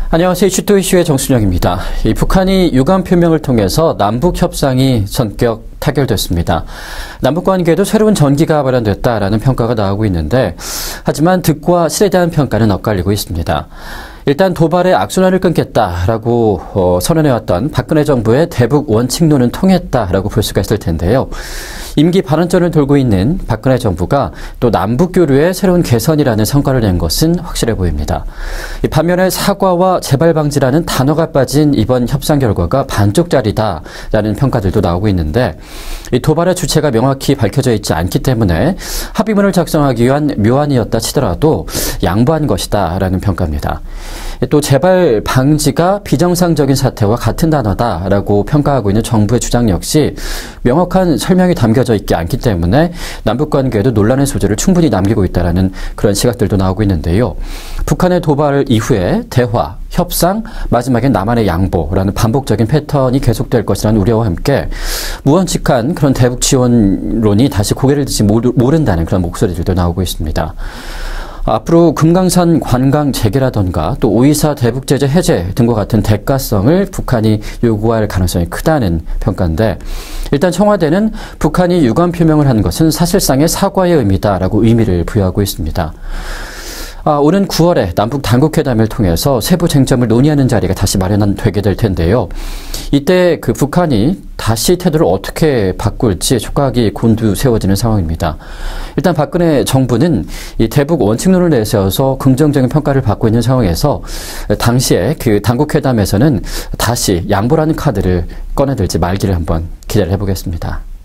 안녕하세요. 이슈또 이슈의 정순영입니다. 북한이 유감 표명을 통해서 남북 협상이 전격 타결됐습니다. 남북 관계에도 새로운 전기가 발현됐다라는 평가가 나오고 있는데, 하지만 득과 실에 대한 평가는 엇갈리고 있습니다. 일단 도발의 악순환을 끊겠다라고 선언해왔던 박근혜 정부의 대북 원칙론은 통했다라고 볼 수가 있을 텐데요. 임기 반환점을 돌고 있는 박근혜 정부가 또 남북 교류의 새로운 개선이라는 성과를 낸 것은 확실해 보입니다. 반면에 사과와 재발 방지라는 단어가 빠진 이번 협상 결과가 반쪽짜리다라는 평가들도 나오고 있는데, 이 도발의 주체가 명확히 밝혀져 있지 않기 때문에 합의문을 작성하기 위한 묘안이었다 치더라도 양보한 것이다라는 평가입니다. 또 재발 방지가 비정상적인 사태와 같은 단어다라고 평가하고 있는 정부의 주장 역시 명확한 설명이 담겨져 있지 않기 때문에 남북 관계에도 논란의 소지를 충분히 남기고 있다라는 그런 시각들도 나오고 있는데요. 북한의 도발 이후에 대화, 협상, 마지막엔 남한의 양보라는 반복적인 패턴이 계속될 것이라는 우려와 함께 무언칙한 그런 대북 지원론이 다시 고개를 들지 모른다는 그런 목소리들도 나오고 있습니다. 앞으로 금강산 관광 재개라던가 또 5.24 대북 제재 해제 등과 같은 대가성을 북한이 요구할 가능성이 크다는 평가인데, 일단 청와대는 북한이 유감 표명을 한 것은 사실상의 사과의 의미다라고 의미를 부여하고 있습니다. 오는 9월에 남북 당국회담을 통해서 세부 쟁점을 논의하는 자리가 다시 마련되게 될 텐데요. 이때 그 북한이 다시 태도를 어떻게 바꿀지 촉각이 곤두세워지는 상황입니다. 일단 박근혜 정부는 이 대북 원칙론을 내세워서 긍정적인 평가를 받고 있는 상황에서 당시에 그 당국회담에서는 다시 양보라는 카드를 꺼내들지 말기를 한번 기대를 해보겠습니다.